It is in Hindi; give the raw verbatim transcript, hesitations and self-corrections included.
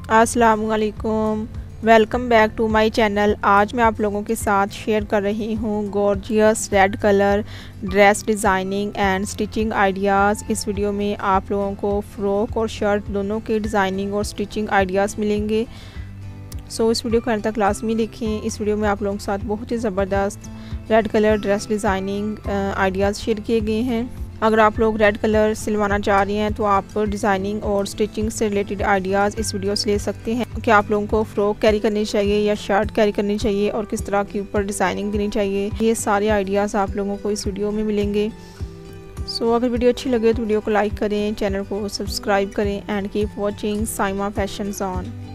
अस्सलामुअलैकुम, welcome back to my channel. आज मैं आप लोगों के साथ शेयर कर रही हूँ gorgeous red colour dress designing and stitching ideas. इस वीडियो में आप लोगों को फ़्रॉक और शर्ट दोनों के डिज़ाइनिंग और स्टिचिंग आइडियाज़ मिलेंगे। सो इस वीडियो को अंत तक लाजमी देखें। इस वीडियो में आप लोगों के साथ बहुत ही ज़बरदस्त red colour dress designing ideas share किए गए हैं। अगर आप लोग रेड कलर सिलवाना चाह रहे हैं तो आप डिज़ाइनिंग और स्टिचिंग से रिलेटेड आइडियाज़ इस वीडियो से ले सकते हैं कि आप लोगों को फ़्रॉक कैरी करनी चाहिए या शर्ट कैरी करनी चाहिए और किस तरह के ऊपर डिज़ाइनिंग देनी चाहिए। ये सारे आइडियाज़ आप लोगों को इस वीडियो में मिलेंगे। सो so, अगर वीडियो अच्छी लगे तो वीडियो को लाइक करें, चैनल को सब्सक्राइब करें and keep watching Saima fashion on.